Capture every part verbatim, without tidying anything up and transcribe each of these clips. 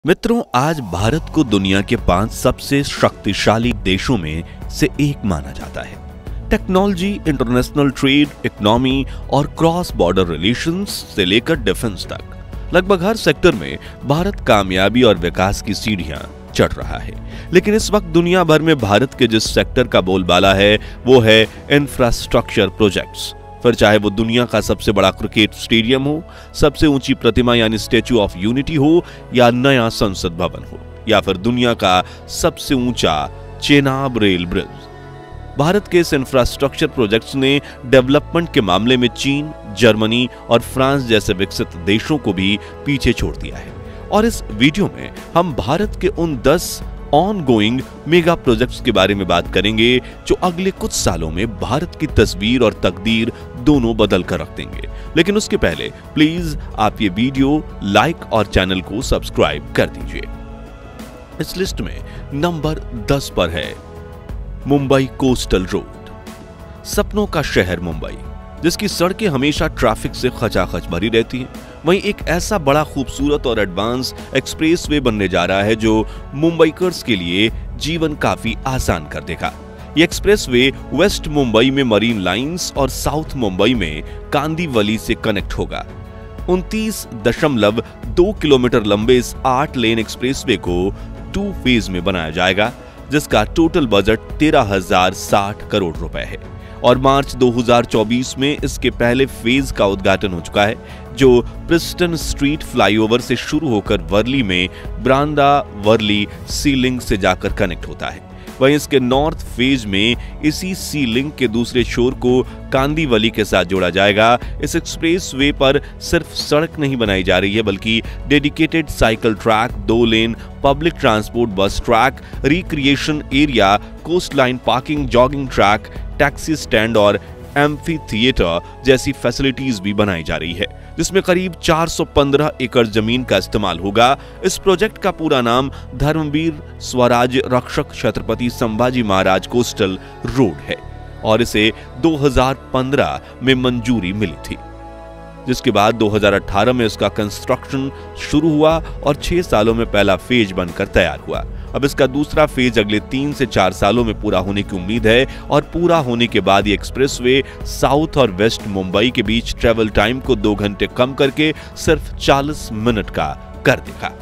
मित्रों, आज भारत को दुनिया के पांच सबसे शक्तिशाली देशों में से एक माना जाता है। टेक्नोलॉजी, इंटरनेशनल ट्रेड, इकोनॉमी और क्रॉस बॉर्डर रिलेशंस से लेकर डिफेंस तक लगभग हर सेक्टर में भारत कामयाबी और विकास की सीढ़ियां चढ़ रहा है। लेकिन इस वक्त दुनिया भर में भारत के जिस सेक्टर का बोलबाला है वो है इंफ्रास्ट्रक्चर प्रोजेक्ट्स। फिर चाहे वो दुनिया का सबसे बड़ा क्रिकेट स्टेडियम हो, सबसे ऊंची प्रतिमा यानी स्टैच्यू ऑफ यूनिटी हो, या नया संसद भवन हो, या फिर दुनिया का सबसे ऊंचा चेनाब रेल ब्रिज। भारत के इस इंफ्रास्ट्रक्चर प्रोजेक्ट्स ने डेवलपमेंट के मामले में चीन, जर्मनी और फ्रांस जैसे विकसित देशों को भी पीछे छोड़ दिया है। और इस वीडियो में हम भारत के उन दस ऑन गोइंग मेगा प्रोजेक्ट्स के बारे में बात करेंगे जो अगले कुछ सालों में भारत की तस्वीर और तकदीर दोनों बदल कर रख देंगे। लेकिन उसके पहले प्लीज आप ये वीडियो लाइक और चैनल को सब्सक्राइब कर दीजिए। इस लिस्ट में नंबर दस पर है मुंबई कोस्टल रोड। सपनों का शहर मुंबई, जिसकी सड़कें हमेशा ट्रैफिक से खचाखच भरी रहती हैं, वहीं एक ऐसा बड़ा खूबसूरत और एडवांस एक्सप्रेसवे बनने जा रहा है जो मुंबईकर्स के लिए जीवन काफी आसान कर देगा। ये एक्सप्रेसवे वेस्ट मुंबई में मरीन लाइंस और साउथ मुंबई में कांदीवली से कनेक्ट होगा। उनतीस दशमलव दो किलोमीटर लंबे इस आठ लेन एक्सप्रेसवे को टू फेज में बनाया जाएगा, जिसका टोटल बजट तेरह हजार साठ करोड़ रुपए है। और मार्च दो हज़ार चौबीस में इसके पहले फेज का उद्घाटन हो चुका है, जो प्रिस्टन स्ट्रीट फ्लाईओवर से शुरू होकर वर्ली में ब्रांदा वर्ली सी लिंक से जाकर कनेक्ट होता है। वहीं इसके नॉर्थ फेज में इसी सी लिंक के दूसरे छोर को कांदीवली के साथ जोड़ा जाएगा। इस एक्सप्रेस वे पर सिर्फ सड़क नहीं बनाई जा रही है, बल्कि डेडिकेटेड साइकिल ट्रैक, दो lane public transport bus track, recreation area, coast line parking, jogging track, taxi stand और एम्फी थिएटर जैसी फैसिलिटीज भी बनाई जा रही है, जिसमें करीब चार सौ पंद्रह एकड़ जमीन का इस्तेमाल होगा। इस प्रोजेक्ट का पूरा नाम धर्मवीर स्वराज रक्षक छत्रपति संभाजी महाराज कोस्टल रोड है और इसे दो हज़ार पंद्रह में मंजूरी मिली थी, जिसके बाद दो हज़ार अठारह में इसका कंस्ट्रक्शन शुरू हुआ और छह सालों में पहला फेज बनकर तैयार हुआ। अब इसका दूसरा फेज अगले तीन से चार सालों में पूरा होने की उम्मीद है और पूरा होने के बाद ये एक्सप्रेसवे साउथ और वेस्ट मुंबई के बीच ट्रेवल टाइम को दो घंटे कम करके सिर्फ चालीस मिनट का कर देगा।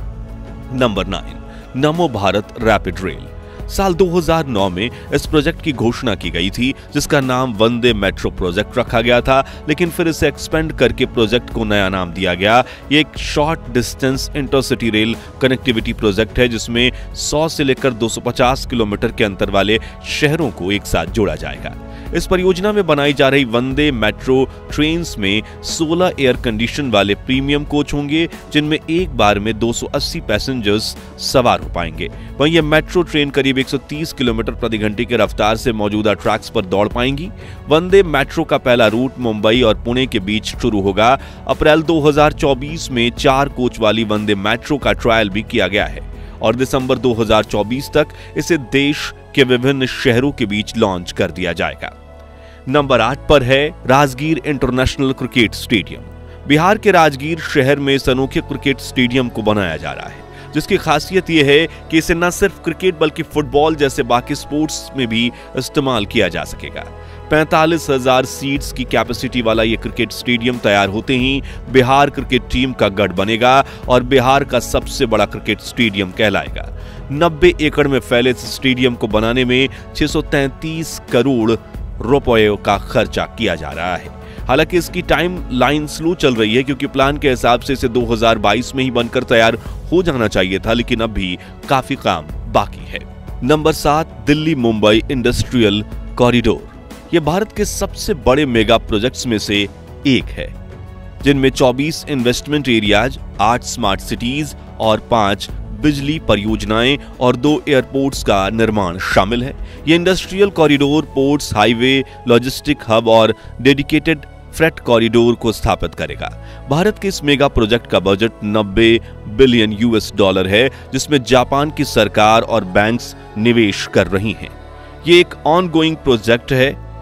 नंबर नाइन, नमो भारत रैपिड रेल। साल दो हज़ार नौ में इस प्रोजेक्ट की घोषणा की गई थी, जिसका नाम वंदे मेट्रो प्रोजेक्ट रखा गया था, लेकिन फिर इसे एक्सपेंड करके प्रोजेक्ट को नया नाम दिया गया। ये एक short distance intercity rail connectivity project है, जिसमें सौ से लेकर दो सौ पचास किलोमीटर के अंतर वाले शहरों को एक साथ जोड़ा जाएगा। इस परियोजना में बनाई जा रही वंदे मेट्रो ट्रेन्स में सोलह एयर कंडीशन वाले प्रीमियम कोच होंगे, जिनमें एक बार में दो सौ अस्सी पैसेंजर्स सवार हो पाएंगे। वहीं यह मेट्रो ट्रेन करीब एक सौ तीस किलोमीटर प्रति घंटे की रफ्तार से मौजूदा ट्रैक्स पर दौड़ पाएंगी। वंदे मेट्रो का पहला रूट मुंबई और पुणे के बीच शुरू होगा। अप्रैल दो हज़ार चौबीस में चार कोच वाली वंदे मेट्रो का ट्रायल भी किया गया है और दिसंबर दो हज़ार चौबीस तक इसे देश के विभिन्न शहरों के बीच लॉन्च कर दिया जाएगा। नंबर आठ पर है Rajgir international cricket stadium. Bihar के राजगीर शहर में इस अनोखे क्रिकेट स्टेडियम को बनाया जा रहा है, जिसकी खासियत यह है कि इसे न सिर्फ क्रिकेट बल्कि फुटबॉल जैसे बाकी स्पोर्ट्स में भी इस्तेमाल किया जा सकेगा। पैंतालीस हजार सीट्स की कैपेसिटी वाला यह क्रिकेट स्टेडियम तैयार होते ही बिहार क्रिकेट टीम का गढ़ बनेगा और बिहार का सबसे बड़ा क्रिकेट स्टेडियम कहलाएगा। नब्बे एकड़ में फैले इस स्टेडियम को बनाने में छह सौ तैंतीस करोड़ रुपयों का खर्चा किया जा रहा है। हालांकि इसकी टाइम लाइन स्लो चल रही है, क्योंकि प्लान के हिसाब से इसे दो हज़ार बाईस में ही बनकर तैयार हो जाना चाहिए था, लेकिन अब भी काफी काम बाकी है। नंबर सात, दिल्ली मुंबई इंडस्ट्रियल कॉरिडोर। यह भारत के सबसे बड़े मेगा प्रोजेक्ट्स में से एक है, जिनमें चौबीस इन्वेस्टमेंट एरियाज, आठ स्मार्ट सिटीज और पांच बिजली परियोजनाएं और दो एयरपोर्ट्स का निर्माण शामिल है। ये industrial corridor ports, highway, logistic hub और डेडिकेटेड फ्रेट कॉरिडोर को स्थापित करेगा। भारत के इस मेगा प्रोजेक्ट का बजट नब्बे बिलियन यूएस डॉलर है, जिसमें जापान की सरकार और बैंक्स निवेश कर रही हैं। ये एक ऑन गोइंग प्रोजेक्ट है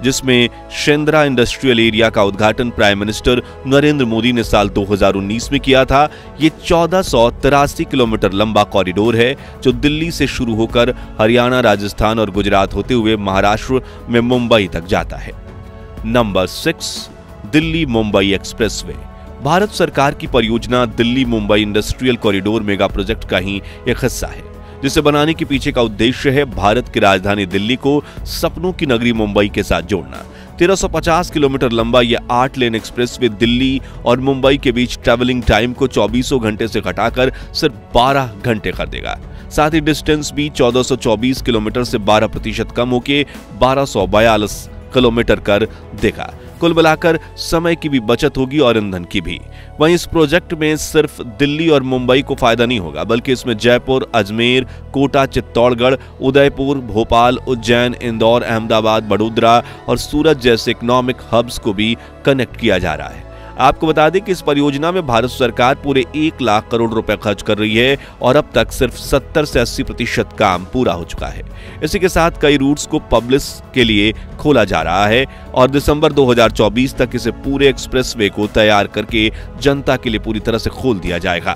जिसमें शेंद्रा इंडस्ट्रियल एरिया का उद्घाटन प्राइम मिनिस्टर नरेंद्र मोदी ने साल दो हज़ार उन्नीस में किया था। ये चौदह सौ तिरासी किलोमीटर लंबा कॉरिडोर है जो दिल्ली से शुरू होकर हरियाणा, राजस्थान और गुजरात होते हुए महाराष्ट्र में मुंबई तक जाता है। Number six, Delhi Mumbai expressway. Bharat सरकार की परियोजना Delhi Mumbai industrial corridor mega project का ही एक हिस्सा है, जिसे बनाने के पीछे का उद्देश्य है भारत की राजधानी दिल्ली को सपनों की नगरी मुंबई के साथ जोड़ना। तेरह सौ पचास किलोमीटर लंबा यह आठ लेन एक्सप्रेसवे दिल्ली और मुंबई के बीच ट्रैवलिंग टाइम को चौबीसों घंटे से घटाकर सिर्फ बारह घंटे कर देगा। साथ ही डिस्टेंस भी चौदह सौ चौबीस किलोमीटर से बारह प्रतिशत कम होकर बारह सौ बयालीस किलोमीटर कर देगा। कुल मिलाकर समय की भी बचत होगी और ईंधन की भी। वहीं इस प्रोजेक्ट में सिर्फ दिल्ली और मुंबई को फायदा नहीं होगा, बल्कि इसमें जयपुर, अजमेर, कोटा, चित्तौड़गढ़, उदयपुर, भोपाल, उज्जैन, इंदौर, अहमदाबाद, बड़ोदरा और सूरत जैसे इकोनॉमिक हब्स को भी कनेक्ट किया जा रहा है। आपको बता दें कि इस परियोजना में भारत सरकार पूरे एक लाख करोड़ रुपए खर्च कर रही है और अब तक सिर्फ सत्तर से अस्सी प्रतिशत काम पूरा हो चुका है। इसी के साथ कई रूट्स को पब्लिक के लिए खोला जा रहा है और दिसंबर दो हज़ार चौबीस तक इसे पूरे एक्सप्रेसवे को तैयार करके जनता के लिए पूरी तरह से खोल दिया जाएगा।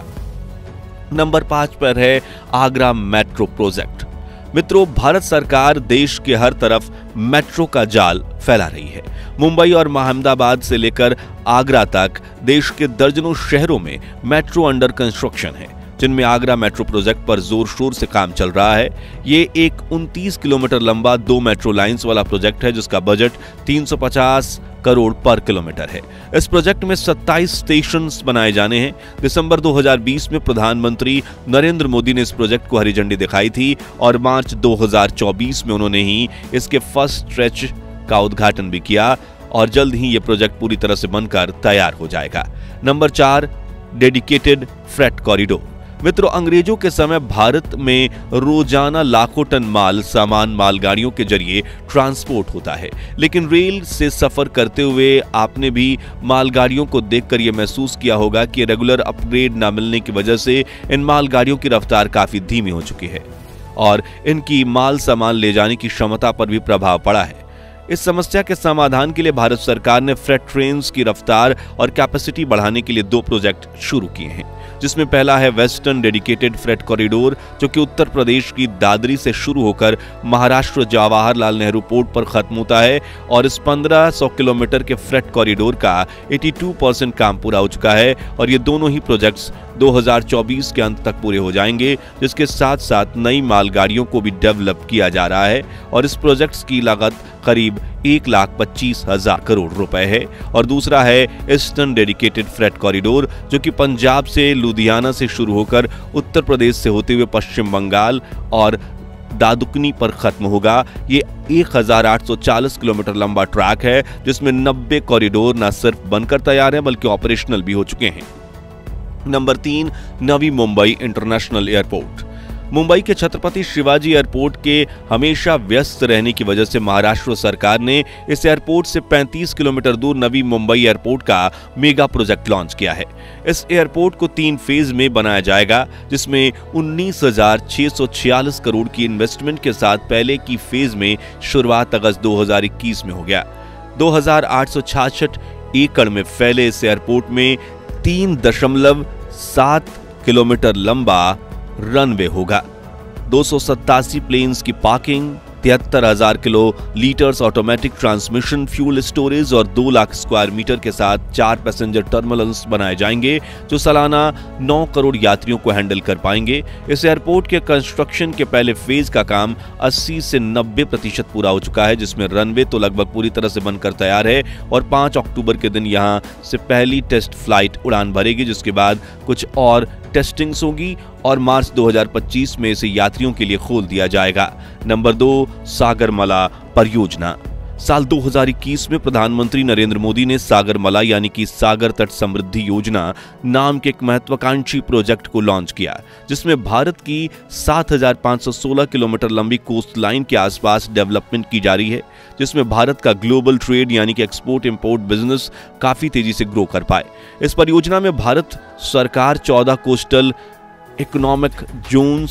नंबर पांच पर है आगरा मेट्रो प्रोजेक्ट। मित्रों, भारत सरकार देश के हर तरफ मेट्रो का जाल फैला रही है। मुंबई और अहमदाबाद से लेकर आगरा तक देश के दर्जनों शहरों में मेट्रो अंडर कंस्ट्रक्शन है, जिनमें आगरा मेट्रो प्रोजेक्ट पर जोर शोर से काम चल रहा है। ये एक उनतीस किलोमीटर लंबा दो मेट्रो लाइंस वाला प्रोजेक्ट है, जिसका बजट तीन सौ पचास करोड़ पर किलोमीटर है। इस प्रोजेक्ट में सत्ताईस स्टेशन बनाए जाने हैं। दिसंबर दो हज़ार बीस में प्रधानमंत्री नरेंद्र मोदी ने इस प्रोजेक्ट को हरी झंडी दिखाई थी और मार्च दो हज़ार चौबीस में उन्होंने ही इसके फर्स्ट स्ट्रेच का उद्घाटन भी किया और जल्द ही यह प्रोजेक्ट पूरी तरह से बनकर तैयार हो जाएगा। नंबर चार, डेडिकेटेड फ्रेट कॉरिडोर। मित्रों, अंग्रेजों के समय भारत में रोजाना लाखों टन माल सामान मालगाड़ियों के जरिए ट्रांसपोर्ट होता है, लेकिन रेल से सफर करते हुए आपने भी मालगाड़ियों को देखकर यह महसूस किया होगा कि रेगुलर अपग्रेड न मिलने की वजह से इन मालगाड़ियों की रफ्तार काफी धीमी हो चुकी है और इनकी माल सामान ले जाने की क्षमता पर भी प्रभाव पड़ा है। इस समस्या के समाधान के लिए भारत सरकार ने फ्रेट ट्रेन्स की रफ्तार और कैपेसिटी बढ़ाने के लिए दो प्रोजेक्ट शुरू किए हैं, जिसमें पहला है वेस्टर्न डेडिकेटेड फ्रेट कॉरिडोर, जो कि उत्तर प्रदेश की दादरी से शुरू होकर महाराष्ट्र जवाहरलाल नेहरू पोर्ट पर खत्म होता है और इस पंद्रह सौ किलोमीटर के फ्रेट कॉरिडोर का बयासी परसेंट काम पूरा हो चुका है और ये दोनों ही प्रोजेक्ट्स दो हज़ार चौबीस के अंत तक पूरे हो जाएंगे, जिसके साथ साथ नई मालगाड़ियों को भी डेवलप किया जा रहा है और इस प्रोजेक्ट्स की लागत करीब एक लाख पच्चीस हजार करोड़ रुपए है। और दूसरा है ईस्टर्न डेडिकेटेड फ्रेट कॉरिडोर, जो कि पंजाब से लुधियाना से शुरू होकर उत्तर प्रदेश से होते हुए पश्चिम बंगाल और दादुकनी पर खत्म होगा। ये एक हज़ार आठ सौ चालीस किलोमीटर लंबा ट्रैक है, जिसमें नब्बे कॉरिडोर न सिर्फ बनकर तैयार हैं बल्कि ऑपरेशनल भी हो चुके हैं। नंबर तीन, नवी मुंबई इंटरनेशनल एयरपोर्ट। मुंबई के छत्रपति शिवाजी एयरपोर्ट के हमेशा व्यस्त रहने की वजह से महाराष्ट्र सरकार ने इस एयरपोर्ट से पैंतीस किलोमीटर दूर नवी मुंबई एयरपोर्ट का मेगा प्रोजेक्ट लॉन्च किया है। इस एयरपोर्ट को तीन फेज में बनाया जाएगा, जिसमें उन्नीस हजार छह सौ छियालीस करोड़ की इन्वेस्टमेंट के साथ पहले की फेज में शुरुआत अगस्त दो हज़ार इक्कीस में हो गया। दो हज़ार आठ सौ छियासठ एकड़ में फैले इस एयरपोर्ट में तीन दशमलव सात किलोमीटर लंबा रनवे होगा, दो सौ सत्तासी प्लेन्स की पार्किंग, तिहत्तर हजार kilo litres automatic transmission fuel storage और दो लाख स्क्वायर मीटर के साथ चार पैसेंजर टर्मिनल्स बनाए जाएंगे, जो सालाना नौ करोड़ यात्रियों को हैंडल कर पाएंगे। इस एयरपोर्ट के कंस्ट्रक्शन के पहले फेज का काम अस्सी से नब्बे प्रतिशत पूरा हो चुका है, जिसमें रनवे तो लगभग पूरी तरह से बनकर तैयार है और पांच अक्टूबर के दिन यहां से पहली टेस्ट फ्लाइट उड़ान भरेगी, जिसके बाद कुछ और टेस्टिंग्स होगी और मार्च दो हज़ार पच्चीस में इसे यात्रियों के लिए खोल दिया जाएगा। नंबर दो, सागरमाला परियोजना। साल दो हज़ार इक्कीस में प्रधानमंत्री नरेंद्र मोदी ने सागरमाला यानी कि सागर तट समृद्धि योजना नाम के एक महत्वाकांक्षी प्रोजेक्ट को लॉन्च किया, जिसमें भारत की सात हज़ार पाँच सौ सोलह किलोमीटर लंबी कोस्ट लाइन के आसपास डेवलपमेंट की जा रही है, जिसमें भारत का ग्लोबल ट्रेड यानी कि एक्सपोर्ट इंपोर्ट बिजनेस काफी तेजी से ग्रो कर पाए। इस परियोजना में भारत सरकार चौदह कोस्टल इकोनॉमिक जोन्स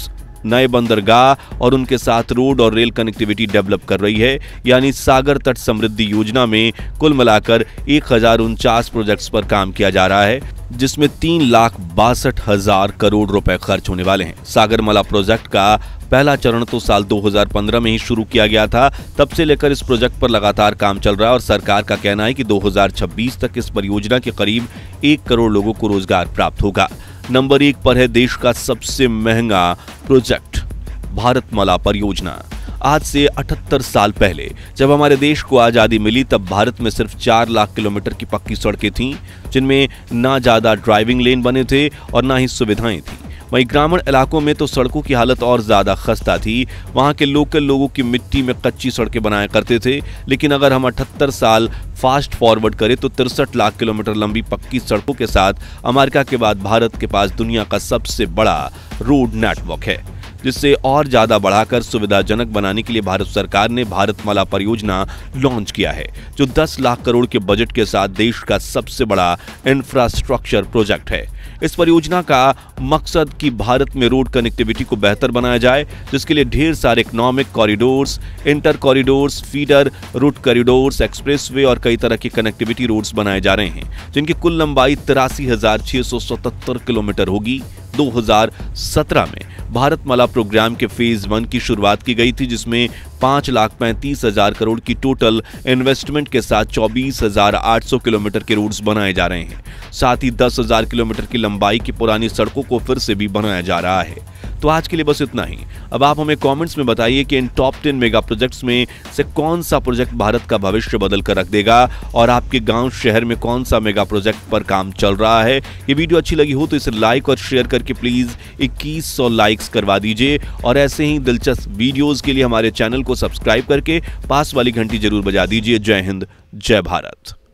नए बंदरगाह और उनके साथ रोड और रेल कनेक्टिविटी डेवलप कर रही है। यानी सागर तट समृद्धि योजना में कुल मिलाकर एक हजार उनचास प्रोजेक्ट्स पर काम किया जा रहा है, जिसमें तीन लाख बासठ हजार करोड़ रुपए खर्च होने वाले हैं। सागरमाला प्रोजेक्ट का पहला चरण तो साल दो हज़ार पंद्रह में ही शुरू किया गया था। तब से लेकर इस प्रोजेक्ट पर लगातार काम चल रहा है और सरकार का कहना है कि दो हज़ार छब्बीस तक इस परियोजना के करीब एक करोड़ लोगों को रोजगार प्राप्त होगा। नंबर एक पर है देश का सबसे महंगा प्रोजेक्ट भारतमाला परियोजना। आज से अठहत्तर साल पहले जब हमारे देश को आजादी मिली, तब भारत में सिर्फ चार लाख किलोमीटर की पक्की सड़कें थीं, जिनमें ना ज्यादा ड्राइविंग लेन बने थे और ना ही सुविधाएं थी। वहीं ग्रामीण इलाकों में तो सड़कों की हालत और ज्यादा खस्ता थी। वहां के लोकल लोगों की मिट्टी में कच्ची सड़कें बनाया करते थे। लेकिन अगर हम अठहत्तर साल फास्ट फॉरवर्ड करें तो तिरसठ लाख किलोमीटर लंबी पक्की सड़कों के साथ अमेरिका के बाद भारत के पास दुनिया का सबसे बड़ा रोड नेटवर्क है, जिससे और ज्यादा बढ़ाकर सुविधाजनक बनाने के लिए भारत सरकार ने भारतमाला परियोजना लॉन्च किया है, जो दस लाख करोड़ के बजट के साथ देश का सबसे बड़ा इंफ्रास्ट्रक्चर प्रोजेक्ट है। इस परियोजना का मकसद कि भारत में रोड कनेक्टिविटी को बेहतर बनाया जाए, जिसके लिए ढेर सारे economic corridors, inter corridors, feeder route corridors, expressway और कई तरह के कनेक्टिविटी रोड्स बनाए जा रहे हैं, जिनकी कुल लंबाई तिरासी हजार छह सौ सतहत्तर किलोमीटर होगी। दो हज़ार सत्रह में भारतमाला प्रोग्राम के फेज वन की शुरुआत की गई थी, जिसमें पांच लाख पैंतीस हजार करोड़ की टोटल इन्वेस्टमेंट के साथ चौबीस हजार आठ सौ किलोमीटर के रोड्स बनाए जा रहे हैं। साथ ही दस हजार किलोमीटर की लंबाई की पुरानी सड़कों को फिर से भी बनाया जा रहा है। तो आज के लिए बस इतना ही। अब आप हमें कमेंट्स में बताइए कि इन टॉप टेन मेगा प्रोजेक्ट्स में से कौन सा प्रोजेक्ट भारत का भविष्य बदल कर रख देगा और आपके गांव शहर में कौन सा मेगा प्रोजेक्ट पर काम चल रहा है। ये वीडियो अच्छी लगी हो तो इसे लाइक और शेयर करके प्लीज इक्कीस सौ लाइक्स करवा दीजिए और ऐसे ही दिलचस्प वीडियोस के लिए हमारे चैनल को सब्सक्राइब करके पास वाली घंटी जरूर बजा दीजिए। जय हिंद, जय भारत।